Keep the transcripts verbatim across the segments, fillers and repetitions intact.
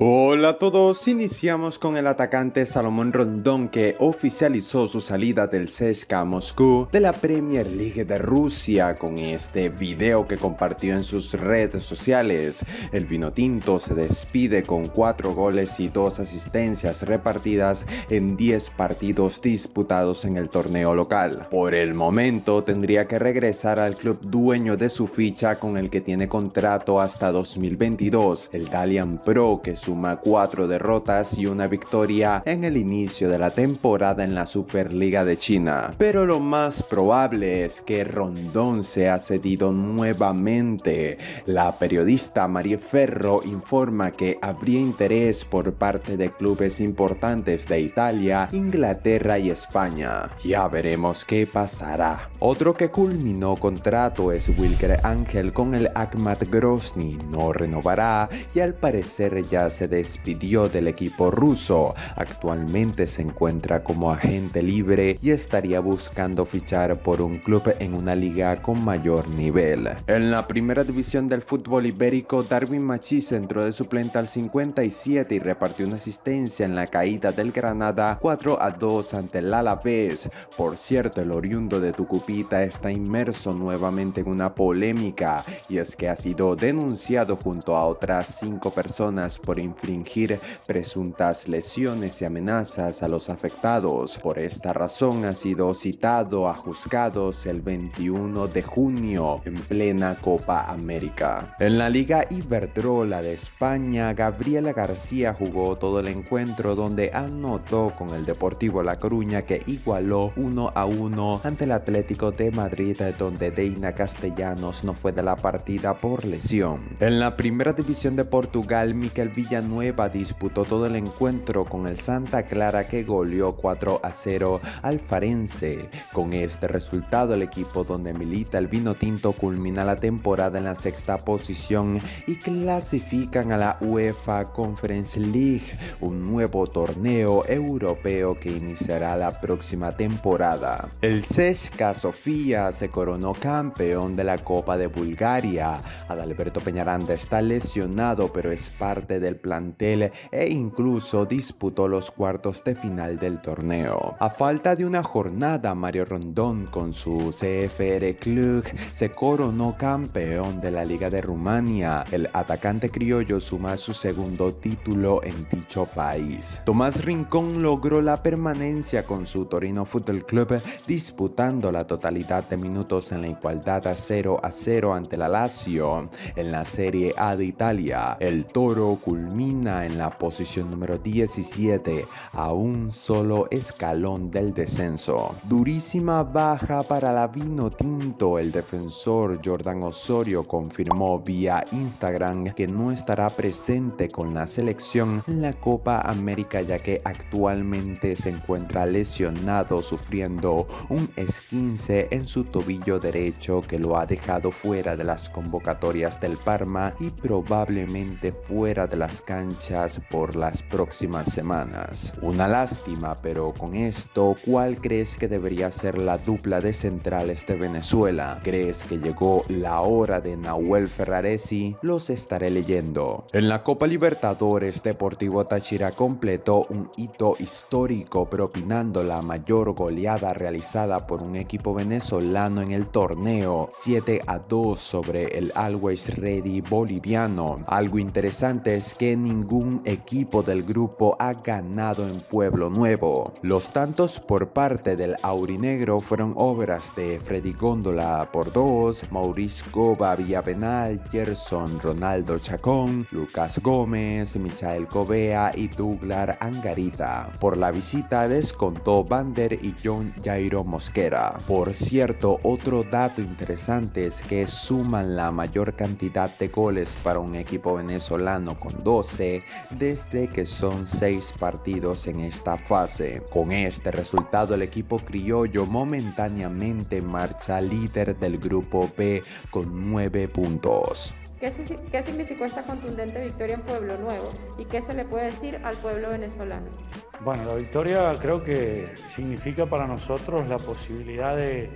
Hola a todos, iniciamos con el atacante Salomón Rondón, que oficializó su salida del C S K A Moscú de la Premier League de Rusia con este video que compartió en sus redes sociales. El vinotinto se despide con cuatro goles y dos asistencias repartidas en diez partidos disputados en el torneo local. Por el momento tendría que regresar al club dueño de su ficha, con el que tiene contrato hasta dos mil veintidós, el Dalian Pro, que suma cuatro derrotas y una victoria en el inicio de la temporada en la Superliga de China. Pero lo más probable es que Rondón sea cedido nuevamente. La periodista María Ferro informa que habría interés por parte de clubes importantes de Italia, Inglaterra y España. Ya veremos qué pasará. Otro que culminó contrato es Wilker Ángel con el Akhmat Grozny. No renovará y al parecer ya se despidió del equipo ruso. Actualmente se encuentra como agente libre y estaría buscando fichar por un club en una liga con mayor nivel. En la primera división del fútbol ibérico, Darwin Machís entró de suplente al cincuenta y siete y repartió una asistencia en la caída del Granada cuatro a dos ante el Alavés. Por cierto, el oriundo de Tucupita está inmerso nuevamente en una polémica, y es que ha sido denunciado junto a otras cinco personas por infringir presuntas lesiones y amenazas a los afectados. Por esta razón ha sido citado a juzgados el veintiuno de junio en plena Copa América. En la Liga Iberdrola de España, Gabriela García jugó todo el encuentro, donde anotó con el Deportivo La Coruña, que igualó uno a uno ante el Atlético de Madrid, donde Deina Castellanos no fue de la partida por lesión. En la primera división de Portugal, Mikel Villanueva disputó todo el encuentro con el Santa Clara, que goleó cuatro a cero al Farense. Con este resultado, el equipo donde milita el vinotinto culmina la temporada en la sexta posición y clasifican a la UEFA Conference League, un nuevo torneo europeo que iniciará la próxima temporada. El C S K A Sofía se coronó campeón de la Copa de Bulgaria. Adalberto Peñaranda está lesionado, pero es parte del plantel e incluso disputó los cuartos de final del torneo. A falta de una jornada, Mario Rondón con su C F R Cluj se coronó campeón de la Liga de Rumania. El atacante criollo suma su segundo título en dicho país. Tomás Rincón logró la permanencia con su Torino Football Club, disputando la totalidad de minutos en la igualdad a cero a cero ante la Lazio. En la Serie A de Italia, el Toro culmina en la posición número diecisiete, a un solo escalón del descenso. Durísima baja para la Vinotinto. El defensor Jordan Osorio confirmó vía Instagram que no estará presente con la selección en la Copa América, ya que actualmente se encuentra lesionado, sufriendo un esguince en su tobillo derecho que lo ha dejado fuera de las convocatorias del Parma y probablemente fuera de las canchas por las próximas semanas. Una lástima, pero con esto, ¿cuál crees que debería ser la dupla de centrales de Venezuela? ¿Crees que llegó la hora de Nahuel Ferraresi? Los estaré leyendo. En la Copa Libertadores, Deportivo Táchira completó un hito histórico, propinando la mayor goleada realizada por un equipo venezolano en el torneo, siete a dos sobre el Always Ready boliviano. Algo interesante es que ningún equipo del grupo ha ganado en Pueblo Nuevo. Los tantos por parte del aurinegro fueron obras de Freddy Góndola por dos, Maurice Goba Villapenal, Gerson Ronaldo Chacón, Lucas Gómez, Michael Covea y Douglas Angarita. Por la visita descontó Vander y John Jairo Mosquera. Por cierto, otro dato interesante es que suman la mayor cantidad de goles para un equipo venezolano, con doce, desde que son seis partidos en esta fase. Con este resultado, el equipo criollo momentáneamente marcha líder del grupo B con nueve puntos. ¿Qué, ¿Qué significó esta contundente victoria en Pueblo Nuevo y qué se le puede decir al pueblo venezolano? Bueno, la victoria creo que significa para nosotros la posibilidad de,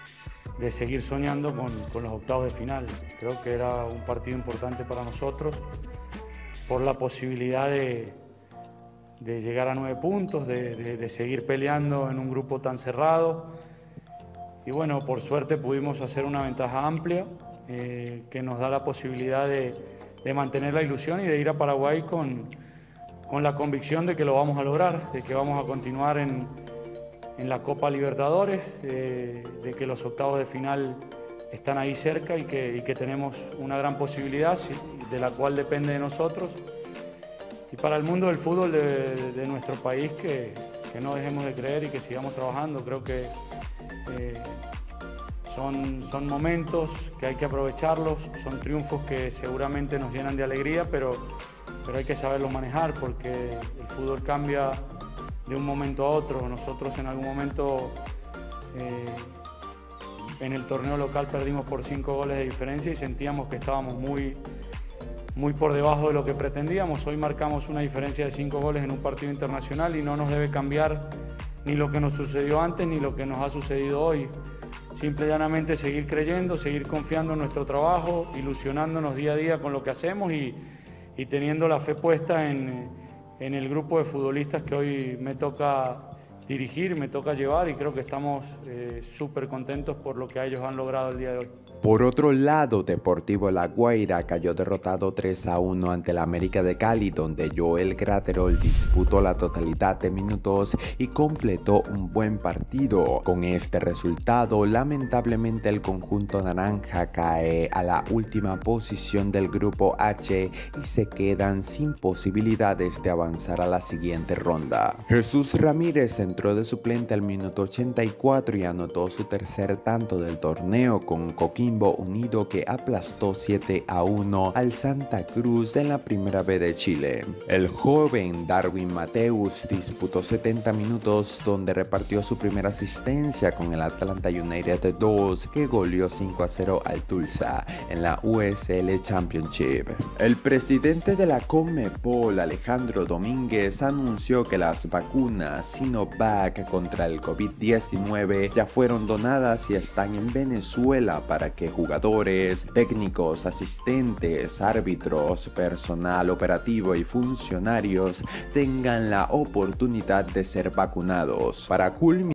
de seguir soñando con, con los octavos de final. Creo que era un partido importante para nosotros por la posibilidad de, de llegar a nueve puntos, de, de, de seguir peleando en un grupo tan cerrado. Y bueno, por suerte pudimos hacer una ventaja amplia eh, que nos da la posibilidad de, de mantener la ilusión y de ir a Paraguay con, con la convicción de que lo vamos a lograr, de que vamos a continuar en, en la Copa Libertadores, eh, de que los octavos de final están ahí cerca y que, y que tenemos una gran posibilidad de la cual depende de nosotros. Y para el mundo del fútbol de, de nuestro país que, que no dejemos de creer y que sigamos trabajando. Creo que eh, son, son momentos que hay que aprovecharlos, son triunfos que seguramente nos llenan de alegría, pero, pero hay que saberlos manejar porque el fútbol cambia de un momento a otro. Nosotros en algún momento eh, en el torneo local perdimos por cinco goles de diferencia y sentíamos que estábamos muy, muy por debajo de lo que pretendíamos. Hoy marcamos una diferencia de cinco goles en un partido internacional y no nos debe cambiar ni lo que nos sucedió antes ni lo que nos ha sucedido hoy. Simple y llanamente seguir creyendo, seguir confiando en nuestro trabajo, ilusionándonos día a día con lo que hacemos y, y teniendo la fe puesta en, en el grupo de futbolistas que hoy me toca dirigir, me toca llevar y creo que estamos eh, súper contentos por lo que ellos han logrado el día de hoy. Por otro lado, Deportivo La Guaira cayó derrotado tres a uno ante la América de Cali, donde Joel Graterol disputó la totalidad de minutos y completó un buen partido. Con este resultado, lamentablemente el conjunto naranja cae a la última posición del grupo H y se quedan sin posibilidades de avanzar a la siguiente ronda. Jesús Ramírez entró de suplente al minuto ochenta y cuatro y anotó su tercer tanto del torneo con Coquimbo Unido, que aplastó siete a uno al Santa Cruz en la Primera B de Chile. El joven Darwin Mateus disputó setenta minutos donde repartió su primera asistencia con el Atlanta United dos, que goleó cinco a cero al Tulsa en la U S L Championship. El presidente de la Conmebol, Alejandro Domínguez, anunció que las vacunas Sinovac contra el COVID diecinueve ya fueron donadas y están en Venezuela para que que jugadores, técnicos, asistentes, árbitros, personal operativo y funcionarios tengan la oportunidad de ser vacunados. Para culminar